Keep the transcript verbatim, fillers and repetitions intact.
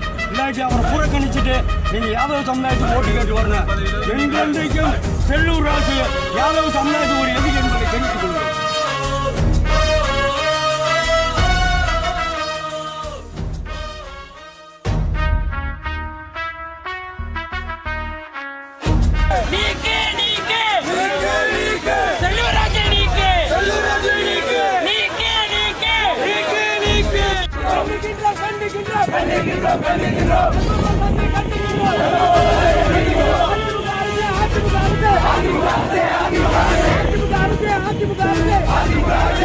இல்லாட்டி அவரை புறக்கணிச்சுட்டு நீங்க யாதவ சமுதாயத்துக்கு ஓட்டு கேட்டு வரணும். எங்கென்றைக்கும் செல்லூர் ராசு யாதவ சமுதாயத்துக்கு ஒரு எதிரி என்பதை தெரிவித்துக் கொள்கிறோம். அதிமுக